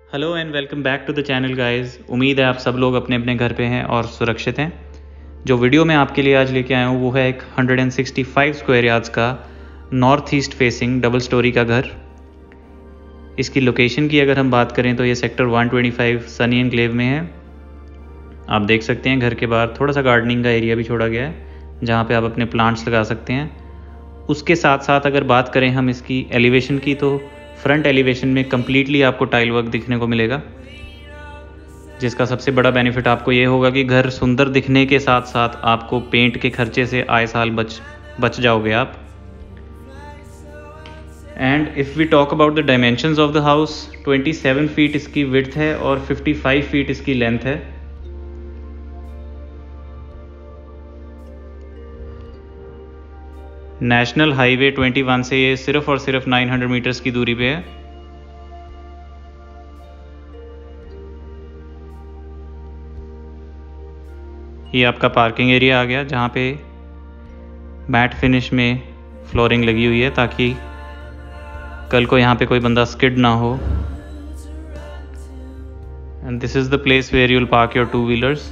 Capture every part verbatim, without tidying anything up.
Hello and welcome back to the channel guys. उम्मीद है आप सब लोग अपने अपने घर पे हैं और सुरक्षित हैं। जो वीडियो मैं आपके लिए आज लेके आया हूँ वो है एक एक सौ पैंसठ स्क्वायर यार्ड्स का north east facing double storey का घर। इसकी लोकेशन की अगर हम बात करें तो ये सेक्टर एक सौ पच्चीस सनी एनक्लेव में है। आप देख सकते हैं घर के बाहर थोड़ा सा गार्डनिंग का एरिया भी छोड़ा गया है जहाँ पे आप अपने प्लांट्स लगा सकते हैं। उसके साथ साथ अगर बात करें हम इसकी एलिवेशन की तो फ्रंट एलिवेशन में कम्प्लीटली आपको टाइल वर्क दिखने को मिलेगा, जिसका सबसे बड़ा बेनिफिट आपको ये होगा कि घर सुंदर दिखने के साथ साथ आपको पेंट के खर्चे से आए साल बच बच जाओगे आप। And if we talk about the dimensions of the house, सत्ताईस फीट इसकी विड्थ है और पचपन फीट इसकी लेंथ है। नेशनल हाईवे इक्कीस से ये सिर्फ और सिर्फ नौ सौ मीटर्स की दूरी पे है। ये आपका पार्किंग एरिया आ गया जहाँ पे मैट फिनिश में फ्लोरिंग लगी हुई है ताकि कल को यहाँ पे कोई बंदा स्किड ना हो। And this is the place where you will park your two wheelers.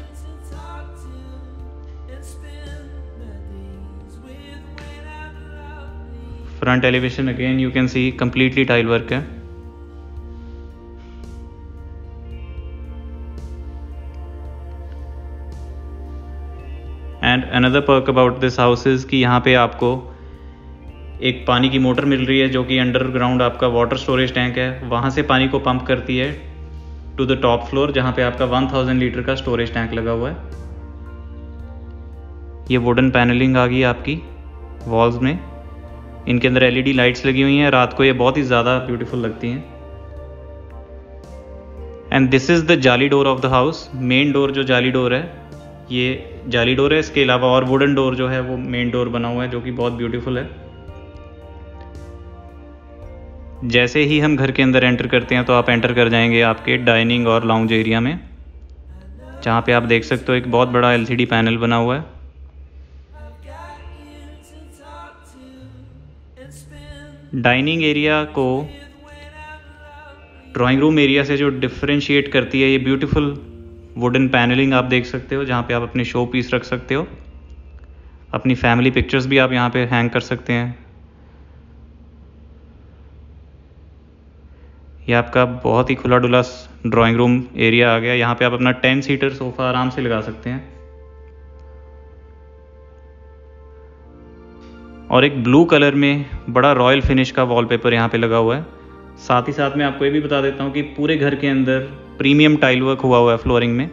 Front elevation again you can see completely tile work है। And another perk about this house is कि यहाँ पे आपको एक पानी की मोटर मिल रही है जो कि अंडरग्राउंड आपका वाटर स्टोरेज टैंक है, वहाँ से पानी को पंप करती है टू द टॉप फ्लोर जहाँ पे आपका एक हज़ार लीटर का स्टोरेज टैंक लगा हुआ है। ये वुडन पैनलिंग आ गई आपकी वॉल्स में। इनके अंदर एलईडी लाइट्स लगी हुई हैं, रात को ये बहुत ही ज़्यादा ब्यूटीफुल लगती हैं। And this is the jali door of the house. Main door जो जाली डोर है ये जाली डोर है, इसके अलावा और वुडन डोर जो है वो मेन डोर बना हुआ है जो कि बहुत ब्यूटीफुल है। जैसे ही हम घर के अंदर एंटर करते हैं तो आप एंटर कर जाएंगे आपके डाइनिंग और लाउंज एरिया में, जहाँ पे आप देख सकते हो एक बहुत बड़ा एलसीडी पैनल बना हुआ है। डाइनिंग एरिया को ड्राइंग रूम एरिया से जो डिफरेंशिएट करती है ये ब्यूटीफुल वुडन पैनलिंग आप देख सकते हो, जहाँ पे आप अपने शो पीस रख सकते हो। अपनी फैमिली पिक्चर्स भी आप यहाँ पे हैंग कर सकते हैं। ये आपका बहुत ही खुला डुला ड्राइंग रूम एरिया आ गया। यहाँ पे आप अपना टेन सीटर सोफ़ा आराम से लगा सकते हैं। और एक ब्लू कलर में बड़ा रॉयल फिनिश का वॉलपेपर यहाँ पे लगा हुआ है। साथ ही साथ मैं आपको ये भी बता देता हूँ कि पूरे घर के अंदर प्रीमियम टाइल वर्क हुआ हुआ है फ्लोरिंग में।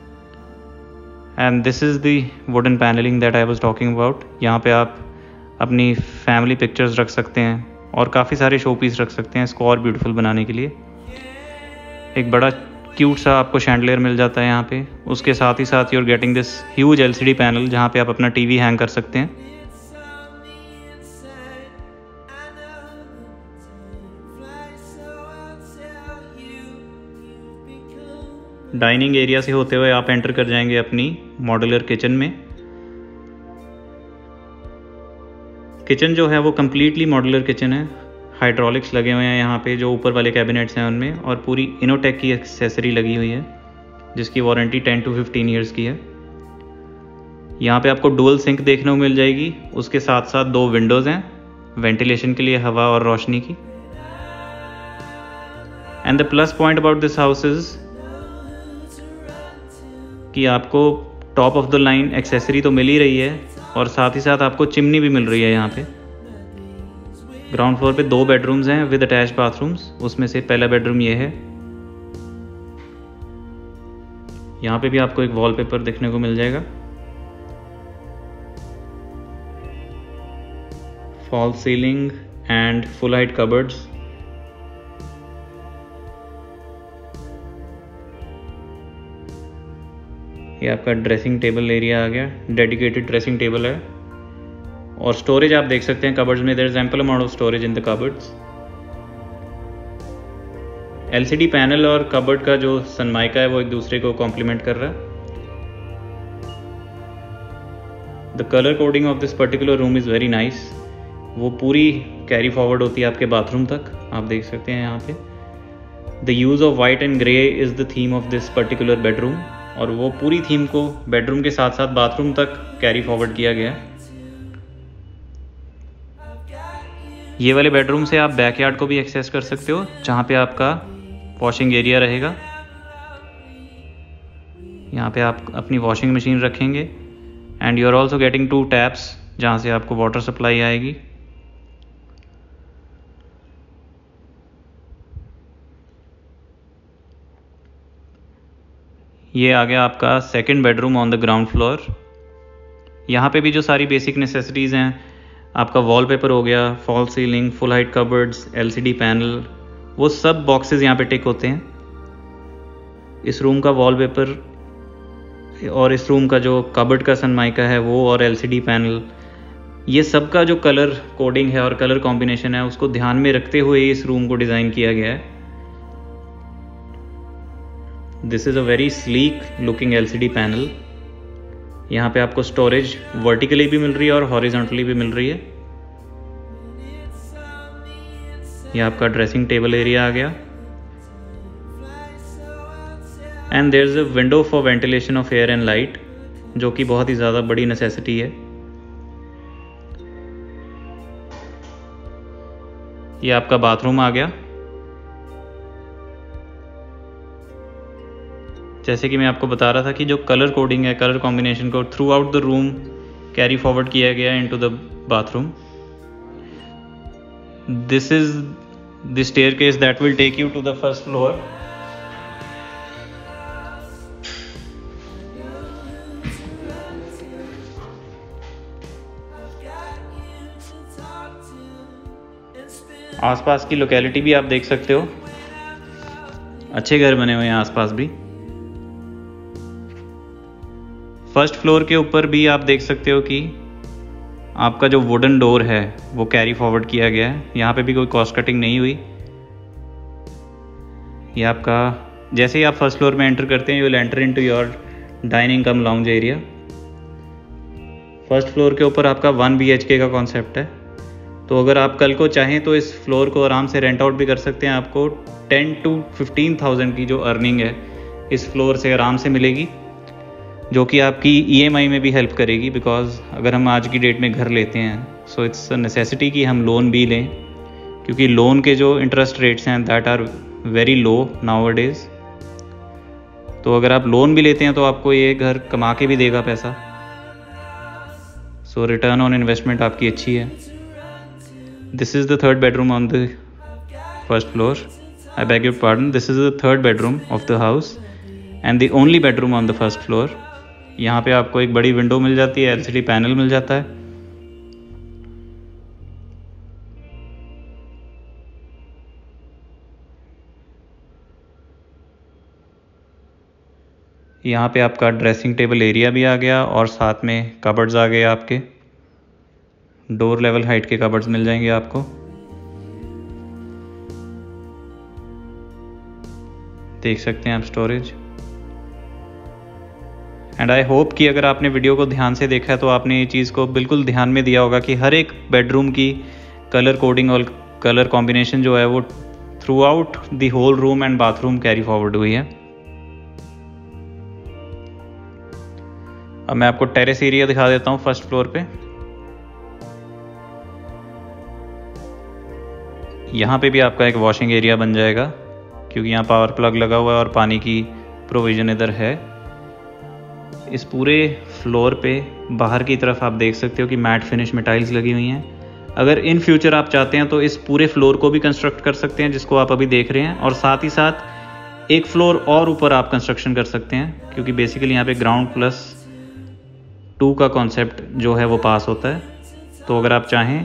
And this is the wooden panelling that I was talking about. यहाँ पे आप अपनी फैमिली पिक्चर्स रख सकते हैं और काफ़ी सारे शो पीस रख सकते हैं इसको और ब्यूटीफुल बनाने के लिए। एक बड़ा क्यूट सा आपको शैंडलियर मिल जाता है यहाँ पे। उसके साथ ही साथ you are getting this huge LCD panel जहाँ पे आप अपना टीवी हैंग कर सकते हैं। डाइनिंग एरिया से होते हुए आप एंटर कर जाएंगे अपनी मॉड्यूलर किचन में। किचन जो है वो कम्प्लीटली मॉड्यूलर किचन है। हाइड्रोलिक्स लगे हुए हैं यहाँ पे जो ऊपर वाले कैबिनेट्स हैं उनमें, और पूरी इनोटेक की एक्सेसरी लगी हुई है जिसकी warranty ten to fifteen years की है। यहाँ पे आपको डुअल सिंक देखने को मिल जाएगी। उसके साथ साथ दो विंडोज़ हैं वेंटिलेशन के लिए, हवा और रोशनी की। And the plus point about this house is कि आपको top of the line accessory तो मिल ही रही है और साथ ही साथ आपको चिमनी भी मिल रही है। यहाँ पे ग्राउंड फ्लोर पे दो बेडरूम्स हैं विद अटैच्ड बाथरूम्स। उसमें से पहला बेडरूम ये है। यहाँ पे भी आपको एक वॉलपेपर देखने को मिल जाएगा। Fall ceiling and full height cupboards. ये आपका ड्रेसिंग टेबल एरिया आ गया। डेडिकेटेड ड्रेसिंग टेबल है और स्टोरेज आप देख सकते हैं कबर्ड्स में। There is ample amount of storage in the cupboards. LCD panel और कबर्ड का जो सनमाइका है वो एक दूसरे को कॉम्प्लीमेंट कर रहा है। The colour coding of this particular room is very nice. वो पूरी कैरी फॉरवर्ड होती है आपके बाथरूम तक, आप देख सकते हैं यहाँ पे। The use of white and grey is the theme of this particular bedroom, और वो पूरी थीम को बेडरूम के साथ साथ बाथरूम तक कैरी फॉरवर्ड किया गया। ये वाले बेडरूम से आप बैकयार्ड को भी एक्सेस कर सकते हो, जहाँ पे आपका वॉशिंग एरिया रहेगा। यहाँ पे आप अपनी वॉशिंग मशीन रखेंगे and you are also getting two taps जहाँ से आपको वाटर सप्लाई आएगी। ये आ गया आपका second bedroom on the ground floor. यहाँ पे भी जो सारी बेसिक नेसेसिटीज़ हैं, आपका वॉलपेपर हो गया, fall ceiling, full height cupboards, LCD panel, वो सब बॉक्सेस यहाँ पे टिक होते हैं। इस रूम का वॉलपेपर और इस रूम का जो कबर्ड का सनमाइका है वो और एलसीडी पैनल, ये सब का जो कलर कोडिंग है और कलर कॉम्बिनेशन है उसको ध्यान में रखते हुए इस रूम को डिज़ाइन किया गया है। This is a very sleek looking LCD panel. यहाँ पे आपको स्टोरेज वर्टिकली भी मिल रही है और हॉरिजॉन्टली भी मिल रही है। यह आपका ड्रेसिंग टेबल एरिया आ गया and there is a window for ventilation of air and light, जो कि बहुत ही ज़्यादा बड़ी नेसेसिटी है। ये आपका बाथरूम आ गया। जैसे कि मैं आपको बता रहा था कि जो कलर कोडिंग है, कलर कॉम्बिनेशन को throughout the room carry forward किया गया into the bathroom. This is the staircase that will take you to the first floor. आसपास की लोकेलिटी भी आप देख सकते हो, अच्छे घर बने हुए हैं आसपास भी। फर्स्ट फ्लोर के ऊपर भी आप देख सकते हो कि आपका जो वुडन डोर है वो कैरी फॉरवर्ड किया गया है। यहाँ पे भी कोई कॉस्ट कटिंग नहीं हुई। ये आपका जैसे ही आप फर्स्ट फ्लोर में एंटर करते हैं, you will enter into your dining cum lounge area. First floor के ऊपर आपका वन बी एच के का कॉन्सेप्ट है, तो अगर आप कल को चाहें तो इस फ्लोर को आराम से रेंट आउट भी कर सकते हैं। आपको टेन टू फिफ्टीन थाउजेंड की जो अर्निंग है इस फ्लोर से आराम से मिलेगी, जो कि आपकी ईएमआई में भी हेल्प करेगी। बिकॉज अगर हम आज की डेट में घर लेते हैं सो इट्स अ नेसेसिटी कि हम लोन भी लें, क्योंकि लोन के जो इंटरेस्ट रेट्स हैं that are very low nowadays. तो अगर आप लोन भी लेते हैं तो आपको ये घर कमा के भी देगा पैसा, सो रिटर्न ऑन इन्वेस्टमेंट आपकी अच्छी है। This is the third bedroom on the first floor. I beg your pardon, this is the third bedroom of the house and the only bedroom on the first floor. यहाँ पे आपको एक बड़ी window मिल जाती है, एलसीडी पैनल मिल जाता है। यहाँ पे आपका ड्रेसिंग टेबल एरिया भी आ गया और साथ में कबर्ड्स आ गए। आपके डोर लेवल हाइट के कबर्ड्स मिल जाएंगे आपको। देख सकते हैं आप स्टोरेज। एंड आई होप कि अगर आपने वीडियो को ध्यान से देखा है तो आपने ये चीज़ को बिल्कुल ध्यान में दिया होगा कि हर एक बेडरूम की कलर कोडिंग और कलर कॉम्बिनेशन जो है वो throughout the whole room and bathroom carry forward हुई है। अब मैं आपको टेरेस एरिया दिखा देता हूँ फर्स्ट फ्लोर पे। यहाँ पे भी आपका एक वॉशिंग एरिया बन जाएगा, क्योंकि यहाँ पावर प्लग लगा हुआ है और पानी की प्रोविज़न इधर है। इस पूरे फ्लोर पे बाहर की तरफ आप देख सकते हो कि मैट फिनिश में टाइल्स लगी हुई हैं। अगर इन फ्यूचर आप चाहते हैं तो इस पूरे फ्लोर को भी कंस्ट्रक्ट कर सकते हैं, जिसको आप अभी देख रहे हैं, और साथ ही साथ एक फ्लोर और ऊपर आप कंस्ट्रक्शन कर सकते हैं, क्योंकि बेसिकली यहाँ पे ग्राउंड प्लस टू का कॉन्सेप्ट जो है वो पास होता है। तो अगर आप चाहें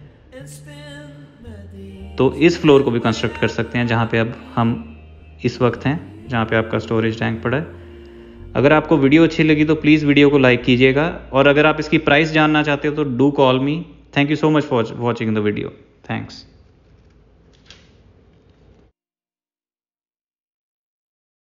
तो इस फ्लोर को भी कंस्ट्रक्ट कर सकते हैं, जहाँ पे अब हम इस वक्त हैं, जहाँ पे आपका स्टोरेज टैंक पड़ा है। अगर आपको वीडियो अच्छी लगी तो प्लीज़ वीडियो को लाइक कीजिएगा, और अगर आप इसकी प्राइस जानना चाहते हो तो do call me. Thank you so much for watching the video. Thanks.